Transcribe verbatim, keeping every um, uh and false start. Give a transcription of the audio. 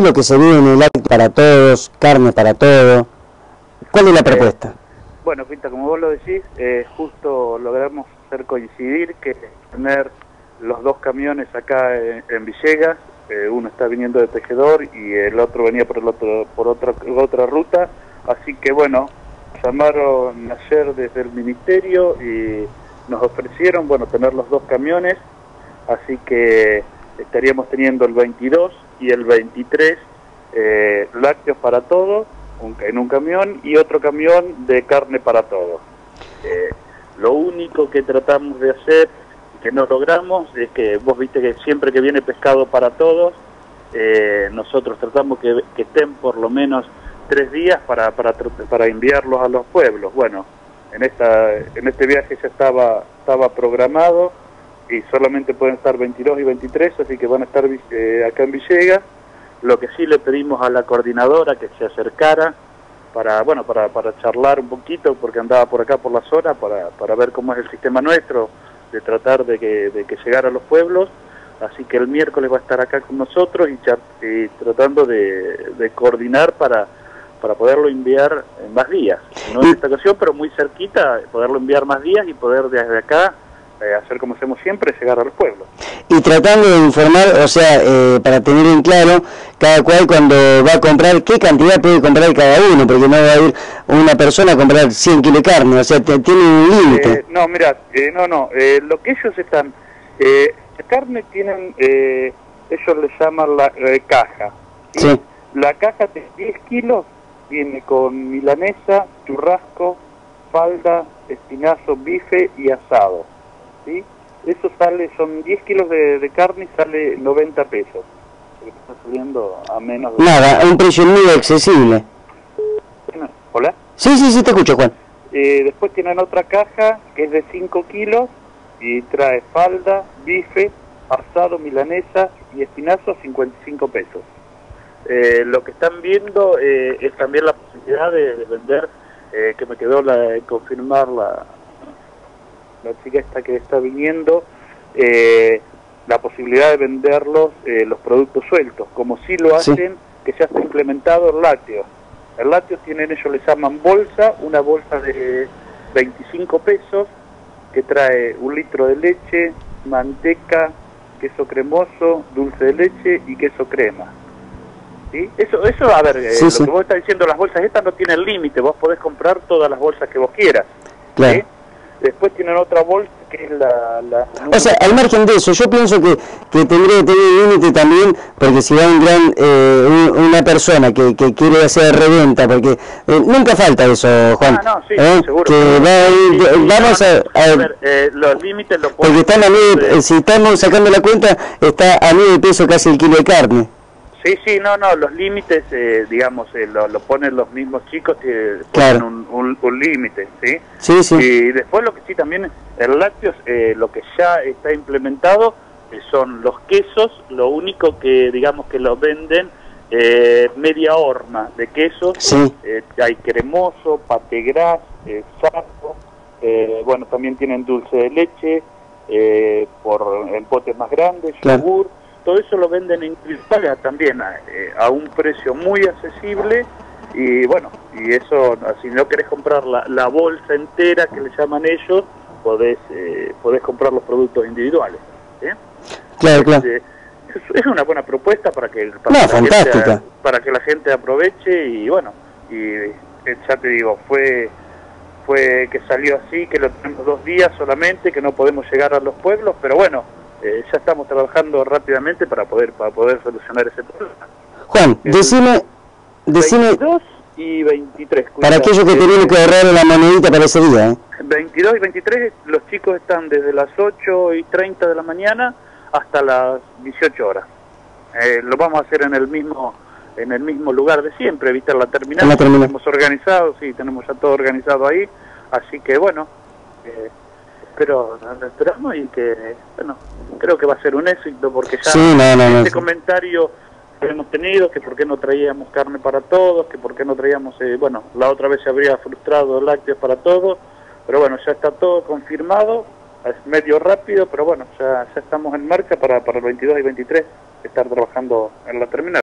lo que se vive en el acto para todos, carne para todo? ¿Cuál es la propuesta? Eh, bueno, Pinta, como vos lo decís, eh, justo logramos hacer coincidir que tener los dos camiones acá en, en Villegas, eh, uno está viniendo de Tejedor y el otro venía por el otro por otra otra ruta, así que bueno, llamaron ayer desde el ministerio y nos ofrecieron, bueno, tener los dos camiones, así que estaríamos teniendo el veintidós y el veintitrés eh, lácteos para todos un, en un camión y otro camión de carne para todos. Eh, lo único que tratamos de hacer y que no logramos es que vos viste que siempre que viene pescado para todos, eh, nosotros tratamos que, que estén por lo menos tres días para, para, para enviarlos a los pueblos. Bueno, en esta en este viaje ya estaba estaba programado y solamente pueden estar veintidós y veintitrés, así que van a estar eh, acá en Villegas. Lo que sí le pedimos a la coordinadora que se acercara para bueno para, para charlar un poquito, porque andaba por acá por la zona, para, para ver cómo es el sistema nuestro, de tratar de que, de que llegara a los pueblos. Así que el miércoles va a estar acá con nosotros y, y tratando de, de coordinar para, para poderlo enviar en más días. No en esta ocasión, pero muy cerquita, poderlo enviar más días y poder desde acá eh, hacer como hacemos siempre, llegar a los pueblos. Y tratando de informar, o sea, eh, para tener en claro, cada cual cuando va a comprar, qué cantidad puede comprar cada uno, porque no va a ir una persona a comprar cien kilos de carne, o sea, te, tiene un límite. Eh, no, mira, eh, no, no, eh, lo que ellos están... Eh, la carne tienen, eh, ellos le llaman la eh, caja. ¿Sí? Sí. La caja de diez kilos viene con milanesa, churrasco, falda, espinazo, bife y asado. ¿Sí? Eso sale, son diez kilos de, de carne y sale noventa pesos. Está subiendo a menos de... Nada, un precio muy accesible. ¿Hola? Sí, sí, sí, te escucho, Juan. Eh, después tienen otra caja que es de cinco kilos y trae falda, bife, asado, milanesa y espinazo a cincuenta y cinco pesos. Eh, lo que están viendo eh, es también la posibilidad de, de vender, eh, que me quedó la, de confirmar la, la chica esta que está viniendo, eh, la posibilidad de venderlos, eh, los productos sueltos, como sí lo hacen, sí. Que ya está implementado el lácteo. El lácteo tienen, ellos le llaman bolsa, una bolsa de veinticinco pesos, que trae un litro de leche, manteca, queso cremoso, dulce de leche y queso crema. ¿Sí? Eso, eso a ver, sí, eh, sí. Lo que vos estás diciendo, las bolsas estas no tienen límite, vos podés comprar todas las bolsas que vos quieras. Claro. ¿Sí? Después tienen otra bolsa que es la... la o sea, al margen de eso, yo pienso que, que tendría que tener un límite también, porque si va un gran, eh, una persona que, que quiere hacer reventa, porque eh, nunca falta eso, Juan. Ah, no, sí, ¿eh? seguro. Que va a ir, sí, sí, vamos no, a... a, a ver, eh, los límites los porque están a mí, de... si estamos sacando la cuenta, está a nueve pesos casi el kilo de carne. Sí, sí, no, no, los límites, eh, digamos, eh, lo, lo ponen los mismos chicos, que ponen claro. un, un, un límite, ¿sí? Sí, sí. Y después lo que sí también, el lácteo, eh, lo que ya está implementado eh, son los quesos, lo único que, digamos, que lo venden eh, media horma de quesos, sí. eh, hay cremoso, pate gras, eh, saco, eh, bueno, también tienen dulce de leche, eh, por en potes más grandes, claro. yogur. Todo eso lo venden en Crispaga también a, eh, a un precio muy accesible y bueno, y eso, si no querés comprar la, la bolsa entera que le llaman ellos, podés, eh, podés comprar los productos individuales. ¿Eh? Claro, claro. Eh, es, es una buena propuesta para que, para, no, que la fantástica. gente, para que la gente aproveche y bueno, y eh, ya te digo, fue... fue que salió así, que lo tenemos dos días solamente, que no podemos llegar a los pueblos, pero bueno, eh, ya estamos trabajando rápidamente para poder para poder solucionar ese problema. Juan, el decime, decime... veintidós y veintitrés. Cuidado, para aquellos que tienen que ahorrar la monedita para ese día, ¿eh? veintidós y veintitrés, los chicos están desde las ocho y treinta de la mañana hasta las dieciocho horas. Eh, lo vamos a hacer en el mismo... en el mismo lugar de siempre, ¿viste? En la terminal, la terminal. Tenemos organizado, sí, tenemos ya todo organizado ahí, así que bueno, eh, espero, esperamos y que, bueno, creo que va a ser un éxito, porque ya sí, no, no, este no, comentario que hemos tenido, que por qué no traíamos carne para todos, que por qué no traíamos, eh, bueno, la otra vez se habría frustrado lácteos para todos, pero bueno, ya está todo confirmado, es medio rápido, pero bueno, ya, ya estamos en marcha para, para el veintidós y veintitrés estar trabajando en la terminal.